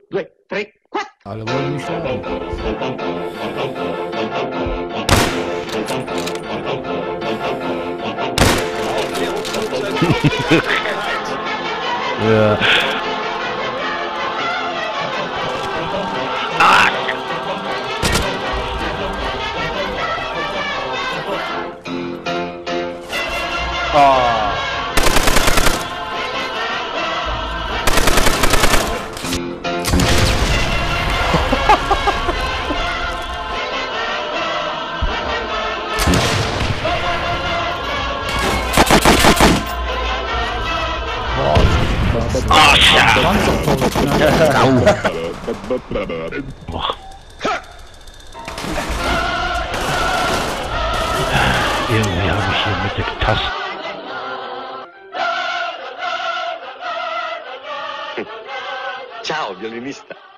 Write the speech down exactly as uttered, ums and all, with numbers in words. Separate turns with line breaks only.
due, tre, quattro.
Alle voglio iniziare.
Ja. Ah. Irgendwie habe ich hier mit der Taste.
Ciao, violinista.